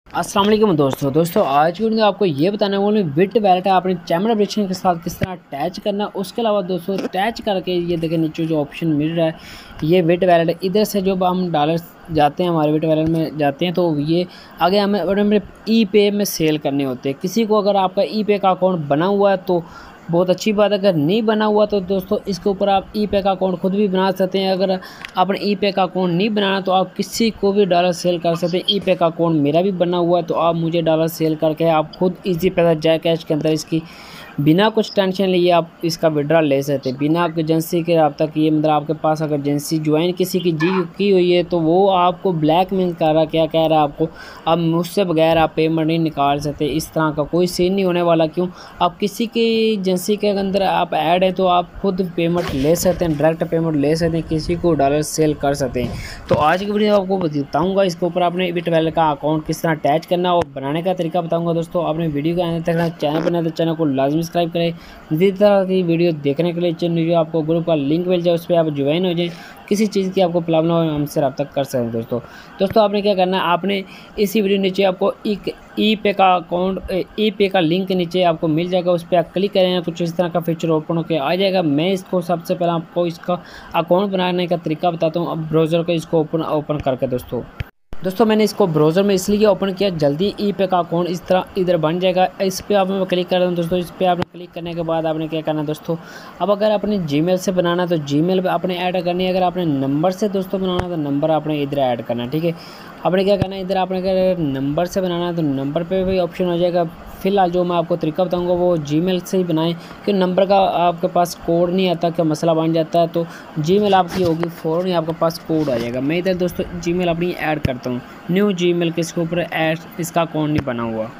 अस्सलाम वालेकुम दोस्तों आज की वीडियो में आपको ये बताने वाले हूँ बिट वैलेट आपने चैमर एप्लीकेशन के साथ किस तरह अटैच करना। उसके अलावा दोस्तों अटैच करके ये देखें नीचे जो ऑप्शन मिल रहा है ये बिट वैलेट, इधर से जब हम डॉलर जाते हैं हमारे बिट वैलेट में जाते हैं तो ये आगे हमें ई पे में सेल करने होते हैं। किसी को अगर आपका ई पे का अकाउंट बना हुआ है तो बहुत अच्छी बात है, अगर नहीं बना हुआ तो दोस्तों इसके ऊपर आप ई पे का अकाउंट खुद भी बना सकते हैं। अगर आपने ई पे का अकाउंट नहीं बनाना तो आप किसी को भी डॉलर सेल कर सकते हैं। ई पे का अकाउंट मेरा भी बना हुआ है तो आप मुझे डॉलर सेल करके आप खुद इजी पैसा जाए कैश के अंदर इसकी बिना कुछ टेंशन लिए आप इसका विड्रॉल ले सकते हैं बिना एजेंसी के रब्ता किए। मतलब आपके पास अगर एजेंसी ज्वाइन किसी की हुई है तो वो आपको ब्लैकमेल कर रहा, क्या कह रहा है आपको, अब मुझसे बगैर आप पेमेंट नहीं निकाल सकते। इस तरह का कोई सीन नहीं होने वाला। क्यों, आप किसी की एजेंसी के अंदर आप ऐड है तो आप खुद पेमेंट ले सकते हैं, डायरेक्ट पेमेंट ले सकते हैं, किसी को डॉलर सेल कर सकते हैं। तो आज की वीडियो आपको बताऊँगा इसके ऊपर आपने बिट वैलेट का अकाउंट किस तरह अटैच करना और बनाने का तरीका बताऊँगा। दोस्तों आपने वीडियो को आने तक चैनल पर तो चैनल को लाजमी सब्सक्राइब करें। इसी तरह की वीडियो देखने के लिए चैनल आपको ग्रुप का लिंक मिल जाए, उस पर आप ज्वाइन हो जाएं। किसी चीज़ की आपको प्रॉब्लम हो हमसे रब्ता कर सकते हैं। दोस्तों आपने क्या करना है, आपने इसी वीडियो नीचे आपको एक ई पे का अकाउंट ई पे का लिंक नीचे आपको मिल जाएगा, उस पर आप क्लिक करें कुछ इस तरह का फीचर ओपन होकर आ जाएगा। मैं इसको सबसे पहले आपको इसका अकाउंट बनाने का तरीका बताता हूँ। अब ब्राउज़र को इसको ओपन करके दोस्तों मैंने इसको ब्राउज़र में इसलिए ओपन किया, जल्दी ई पे का अकाउंट इस तरह इधर बन जाएगा। इस पर आप क्लिक कर रहे हैं दोस्तों। इस पर आपने क्लिक करने के बाद आपने क्या करना है दोस्तों, अब अगर आपने जीमेल से बनाना है तो जीमेल पे आपने ऐड करनी है। अगर आपने नंबर से दोस्तों बनाना है तो नंबर आपने इधर ऐड करना है। ठीक है, आपने क्या करना है, इधर आपने अगर नंबर से बनाना है तो नंबर पे भी ऑप्शन हो जाएगा। फिलहाल जो मैं आपको तरीका बताऊंगा वो जीमेल से ही बनाएं, कि नंबर का आपके पास कोड नहीं आता, क्या मसला बन जाता है तो जीमेल आपकी होगी फ़ौरन ही आपके पास कोड आ जाएगा। मैं इधर दोस्तों जीमेल अपनी ऐड करता हूँ, न्यू जीमेल के इसके ऊपर ऐड इसका अकाउंट नहीं बना हुआ।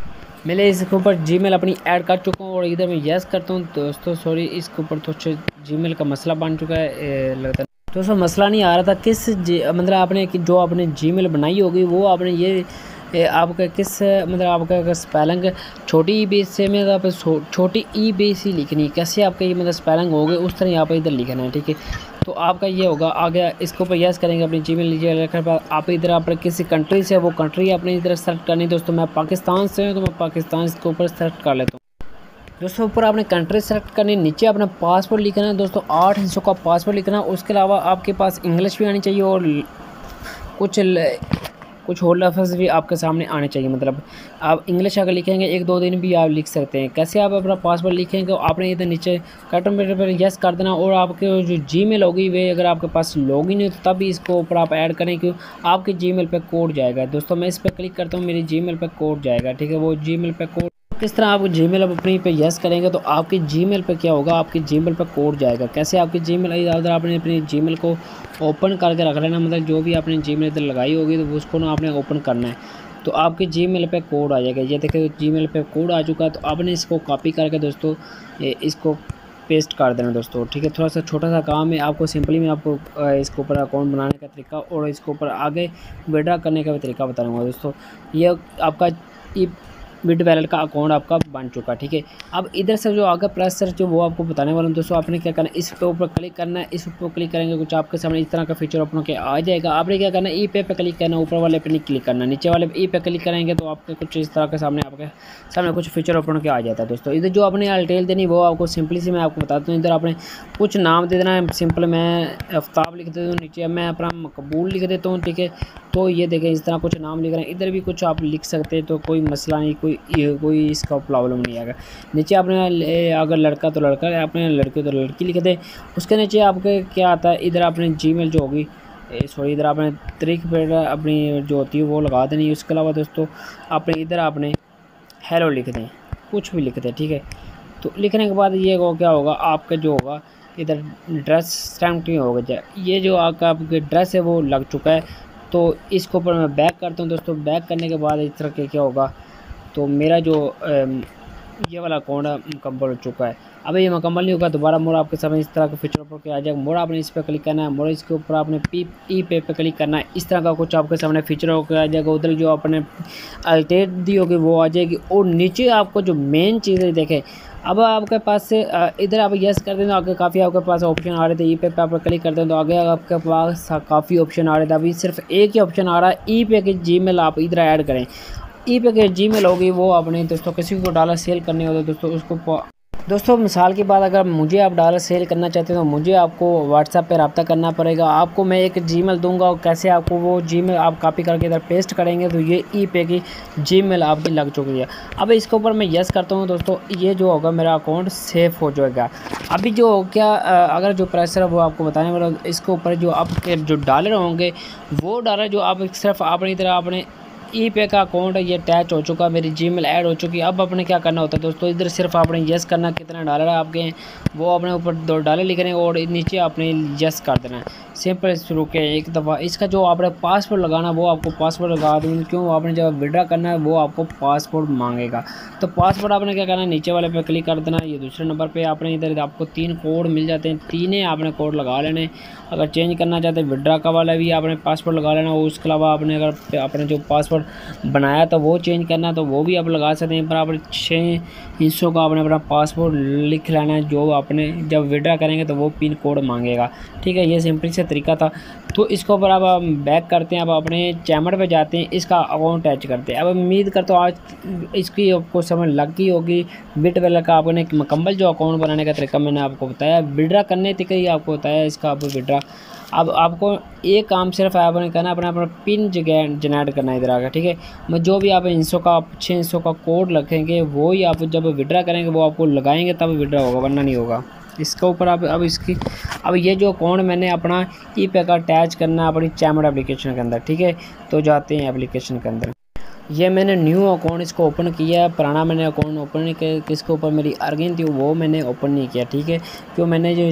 मैंने इसके ऊपर जीमेल अपनी ऐड कर चुका हूँ और इधर मैं यस करता हूँ। दोस्तों सॉरी, इसके ऊपर तो जीमेल का मसला बन चुका है लगता है दोस्तों। मसला नहीं आ रहा था किस मतलब आपने जो आपने जीमेल बनाई होगी वो आपने ये आपका किस मतलब आपका स्पेलिंग छोटी ई बी से में आप छोटी ई बी सी लिखनी है। कैसे आपका ये मतलब स्पेलिंग होगी उस तरह यहाँ पर इधर लिखना है। ठीक है, तो आपका ये होगा आगे इसके ऊपर यस करेंगे, अपनी जीमेल लीजिए। आप इधर आप किसी कंट्री से वो कंट्री अपने इधर सेलेक्ट करनी। दोस्तों मैं पाकिस्तान से हूँ तो मैं पाकिस्तान इसके ऊपर सेलेक्ट कर लेता हूँ। दोस्तों ऊपर आपने कंट्री सेलेक्ट करनी, नीचे अपना पासवर्ड लिखना है दोस्तों, 8 हिस्सों का पासवर्ड लिखना है। उसके अलावा आपके पास इंग्लिश भी आनी चाहिए और कुछ होल लफ्ज़ भी आपके सामने आने चाहिए। मतलब आप इंग्लिश अगर लिखेंगे 1-2 दिन भी आप लिख सकते हैं। कैसे आप अपना पासवर्ड लिखेंगे तो आपने इधर नीचे कटन पर यस कर देना और आपके जो जीमेल होगी वे अगर आपके पास लॉगिन है तो तभी इसको ऊपर आप ऐड करें, क्यों आपके जीमेल पे कोड जाएगा। दोस्तों मैं इस पर क्लिक करता हूँ, मेरी जीमेल पे कोड जाएगा। ठीक है, वो जीमेल पे कोड किस तरह आप जीमेल अपनी पे यस करेंगे तो आपकी जीमेल पे क्या होगा, आपकी जीमेल पे कोड जाएगा। कैसे आपकी जीमेल इधर आपने अपनी जीमेल को ओपन करके रख लेना, मतलब जो भी आपने जीमेल इधर लगाई होगी तो उसको ना आपने ओपन करना है तो आपके जीमेल पे कोड आ जाएगा। ये देखिए जीमेल पे कोड आ चुका है तो आपने इसको कॉपी करके दोस्तों इसको पेस्ट कर देना दोस्तों। ठीक है, थोड़ा सा छोटा सा काम है, आपको सिंपली मैं आपको इसके ऊपर अकाउंट बनाने का तरीका और इसके ऊपर आगे विड्रॉ करने का भी तरीका बताऊँगा दोस्तों। ये आपका बिट वैलेट का अकाउंट आपका बन चुका है। ठीक है, अब इधर से जो आगे प्लस सर जो वो आपको बताने वाला हूँ दोस्तों। आपने क्या करना है, इस पे ऊपर क्लिक करना है, इस ऊपर क्लिक करेंगे कुछ आपके सामने इस तरह का फीचर ओपन होकर आ जाएगा। आपने क्या करना है, ई पे क्लिक करना, ऊपर वाले पे नहीं क्लिक करना, नीचे वाले ई पे क्लिक करेंगे तो आपके कुछ इस तरह के आपके सामने कुछ फीचर ओपन होकर आ जाता है दोस्तों। इधर जो आपने डिटेल देनी वो आपको सिंपली से मैं आपको बताता हूँ। इधर आपने कुछ नाम दे देना है, सिंपल मैं आफ्ताब लिख देता हूँ, नीचे मैं अपना मकबूल लिख देता हूँ। ठीक है, तो ये देखें इस तरह कुछ नाम लिख रहे हैं, इधर भी कुछ आप लिख सकते हैं तो कोई मसला नहीं, कोई इसका प्रॉब्लम नहीं आएगा। नीचे आपने अगर लड़का तो लड़का, आपने लड़की तो लड़की लिख दे। उसके नीचे आपके क्या आता है, इधर आपने जीमेल जो होगी सॉरी इधर आपने तरीक पर अपनी जो होती है वो लगा देनी। उसके अलावा दोस्तों आपने इधर आपने हेलो लिख दें, कुछ भी लिख दें। ठीक है, तो लिखने के बाद ये क्या होगा, आपका जो होगा इधर ड्रेस स्टैम्प होगा, ये जो आपके ड्रेस है वो लग चुका है। तो इसके ऊपर मैं बैक करता हूँ दोस्तों। बैक करने के बाद इस तरह के क्या होगा, तो मेरा जो ये वाला अकाउंट मुकम्मल हो चुका है। अब ये मुकम्मल नहीं होगा, दोबारा मोड़ आपके सामने इस तरह के फीचर ऊपर के आ जाएगा। मोड़ आपने इस पर क्लिक करना है, मोड़ इसके ऊपर आपने ई पे क्लिक करना है। इस तरह का कुछ आपके सामने फीचर होकर आ जाएगा। उधर जो आपने अल्टेट दी होगी वो आ जाएगी और नीचे आपको जो मेन चीज़ है देखें अब आपके पास से इधर आप यस कर दें तो आगे काफ़ी आपके पास ऑप्शन आ रहे थे। ई पे आप क्लिक करते हैं तो आगे आपके पास काफ़ी ऑप्शन आ रहे थे। अभी सिर्फ एक ही ऑप्शन आ रहा है, ई पे की जीमेल आप इधर ऐड करें। ई पे की जीमेल होगी वो आपने दोस्तों किसी को डॉलर सेल करने हो तो दोस्तों उसको दोस्तों मिसाल की बात, अगर मुझे आप डॉलर सेल करना चाहते हैं तो मुझे आपको व्हाट्सएप पे रब्ता करना पड़ेगा। आपको मैं एक जीमेल दूंगा और कैसे आपको वो जीमेल आप कॉपी करके इधर पेस्ट करेंगे तो ये ई पे की जीमेल आपकी लग चुकी है। अब इसके ऊपर मैं यस करता हूँ दोस्तों, ये जो होगा मेरा अकाउंट सेफ हो जाएगा। अभी जो क्या अगर जो प्रेशर है वो आपको बताने वाला, इसके ऊपर जो आपके जो डॉलर होंगे वो डॉलर जो आप सिर्फ अपनी तरह अपने ई पे का अकाउंट है ये अटैच हो चुका, मेरी जीमेल ऐड हो चुकी है। अब आपने क्या करना होता है दोस्तों, इधर सिर्फ आपने यस करना, कितना डॉलर आपके हैं वो अपने ऊपर $2 लिखने और नीचे आपने यस कर देना है। सिंपल शुरू के एक दफ़ा इसका जो आपने पासवर्ड लगाना वो आपको पासवर्ड लगा दूँ, क्यों आपने जब विड्रा करना है वो आपको पासवर्ड मांगेगा। तो पासवर्ड आपने क्या करना है, नीचे वाले पे क्लिक कर देना। ये दूसरे नंबर पे आपने इधर आपको 3 कोड मिल जाते हैं, तीनों आपने कोड लगा लेने। अगर चेंज करना चाहते हैं विड्रा का वाला भी आपने पासवर्ड लगा लेना। और उसके अलावा आपने अगर आपने जो पासवर्ड बनाया तो वो चेंज करना तो वो भी आप लगा सकते हैं। पर आपने 6 हिस्सों का आपने अपना पासवर्ड लिख लेना है, जो आपने जब विड्रा करेंगे तो वो पिन कोड मांगेगा। ठीक है, ये सिंपल से तरीका था। तो इसके ऊपर अब बैक करते हैं, अब अपने चैमर पे जाते हैं, इसका अकाउंट अटैच करते हैं। अब उम्मीद करता हूँ आज इसकी आपको समझ लग गई होगी। बिटवेलर का आपने मुकम्मल जो अकाउंट बनाने का तरीका मैंने आपको बताया, विड्रा करने तक ही आपको बताया इसका। आप विड्रा अब आपको एक काम सिर्फ आपने करना, अपना अपना पिन जनरेट करना इधर आकर। ठीक है, मैं जो भी आप 600 का कोड रखेंगे वो ही आप जब विड्रा करेंगे वो आपको लगाएंगे तब विड्रा होगा, वरना नहीं होगा। इसके ऊपर आप अब ये जो अकाउंट मैंने अपना ई पे का अटैच करना है अपनी चैमर एप्लीकेशन के अंदर। ठीक है, तो जाते हैं एप्लीकेशन के अंदर। ये मैंने न्यू अकाउंट इसको ओपन किया है, पुराना मैंने अकाउंट ओपन नहीं किया, किसके ऊपर मेरी अर्निंग थी वो मैंने ओपन नहीं किया। ठीक है, क्यों मैंने जो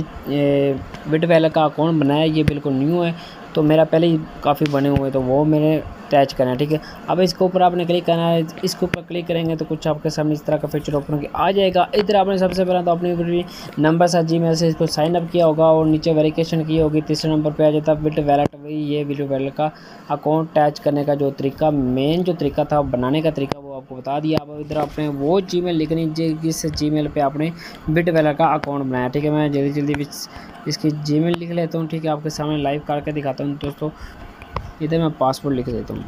बिटवेलर का अकाउंट बनाया ये बिल्कुल न्यू है, तो मेरा पहले ही काफ़ी बने हुए तो वो मैंने अटैच करना है। ठीक है, अब इसके ऊपर आपने क्लिक करना है, इसके ऊपर क्लिक करेंगे तो कुछ आपके सामने इस तरह का फीचर ओपन आ जाएगा। इधर आपने सबसे पहले तो अपनी नंबर से जीमेल से इसको साइन अप किया होगा और नीचे वेरिफिकेशन की होगी। तीसरे नंबर पे आ जाता है बिटवेलर। वही ये बिटवेलर का अकाउंट अटैच करने का जो तरीका, मेन जो तरीका था बनाने का तरीका वो आपको बता दिया। अब इधर आपने वो जीमेल लिखनी जिस जीमेल पे आपने बिटवेलर का अकाउंट बनाया। ठीक है, मैं जल्दी इसकी जीमेल लिख लेता हूँ। ठीक है, आपके सामने लाइव करके दिखाता हूँ दोस्तों। इधर मैं पासवर्ड लिख देता हूँ।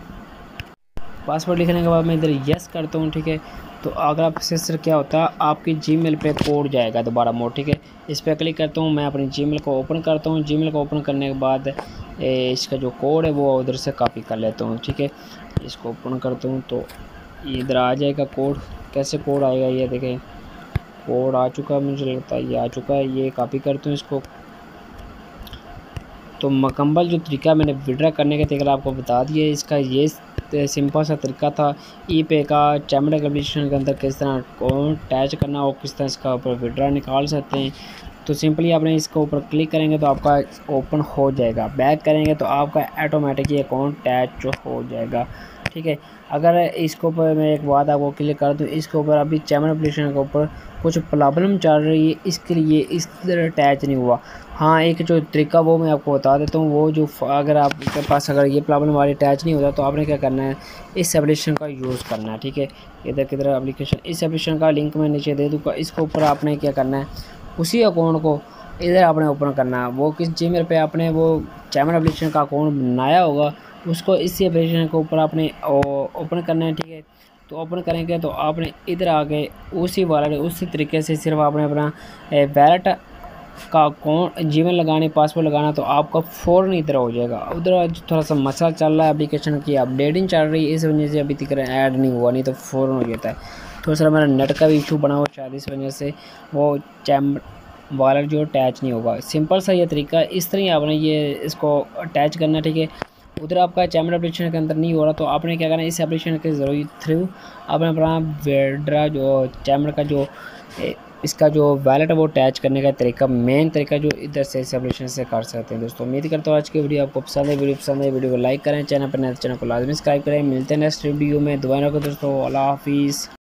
पासवर्ड लिखने के बाद मैं इधर यस करता हूँ। ठीक है, तो अगला प्रोसेसर क्या होता है, आपकी जीमेल पे कोड जाएगा दोबारा मोड। ठीक है, इस पर क्लिक करता हूँ, मैं अपनी जीमेल को ओपन करता हूँ। जीमेल को ओपन करने के बाद इसका जो कोड है वो उधर से कॉपी कर लेता हूँ। ठीक है, इसको ओपन करता हूँ तो इधर आ जाएगा कोड। कैसे कोड आएगा ये देखें, कोड आ चुका है, मुझे लगता है ये आ चुका है। ये कॉपी करता हूँ इसको। तो मुकम्मल जो तरीका मैंने विड्रा करने का तरीका आपको बता दिया। इसका ये सिंपल सा तरीका था ई पे का चैमर एप्लीकेशन के अंदर किस तरह अकाउंट अटैच करना और किस तरह इसका ऊपर विड्रा निकाल सकते हैं। तो सिंपली आपने इसके ऊपर क्लिक करेंगे तो आपका ओपन हो जाएगा, बैक करेंगे तो आपका ऑटोमेटिकली अकाउंट अटैच हो जाएगा। ठीक है, अगर इसके ऊपर मैं एक बात आपको क्लिक कर दूँ, इसके ऊपर अभी चैमर एप्लीकेशन के ऊपर कुछ प्रॉब्लम चल रही है, इसके लिए इस तरह अटैच नहीं हुआ। हाँ, एक जो तरीका वो मैं आपको बता देता हूँ। वो जो अगर आपके पास अगर ये प्रॉब्लम वाली अटैच नहीं होता तो आपने क्या करना है, इस एप्लीकेशन का यूज़ करना है। ठीक है, इधर किधर एप्लीकेशन, इस एप्लीकेशन का लिंक मैं नीचे दे दूँगा। इसके ऊपर आपने क्या करना है, उसी अकाउंट को इधर आपने ओपन करना है। वो किस जीमेल पे आपने वो चैमर एप्लीकेशन का अकाउंट बनाया होगा उसको इसी एप्लीकेशन के ऊपर आपने ओपन करना है। ठीक है, तो ओपन करेंगे तो आपने इधर आके उसी वाले उसी तरीके से सिर्फ आपने अपना वैलेट का अकाउंट जीमेल लगाने, पासवर्ड लगाना, तो आपका फ़ौरन इधर हो जाएगा। उधर थोड़ा सा मसला चल रहा है, एप्लीकेशन की अपडेटिंग चल रही है, इस वजह से अभी तक ऐड नहीं हुआ, नहीं तो फ़ौरन हो जाता है। थोड़ा सा मेरा नेट का भी इशू बना हुआ शायद, इस वजह से वो चैमर वॉलेट जो अटैच नहीं होगा। सिंपल सा ये तरीका, इस तरह आपने ये इसको अटैच करना। ठीक है, उधर आपका चैमर एप्लीकेशन के अंदर नहीं हो रहा तो आपने क्या करना है, इस एप्लीकेशन के ज़रूरी थ्रू आपने अपना विड्रा जो चैमर का जो इसका जो वैलेट है वो अटैच करने का तरीका, मेन तरीका जो इधर से इस एप्लीकेशन से कर सकते हैं। दोस्तों उम्मीद करता हूँ आज की वीडियो आपको पसंद है। वीडियो को लाइक करें, चैनल पर नए चैनल को लाजमी सब्सक्राइब करें। मिलते हैं नेक्स्ट वीडियो में। दुआ रखो दोस्तों, अल्लाह हाफिज़।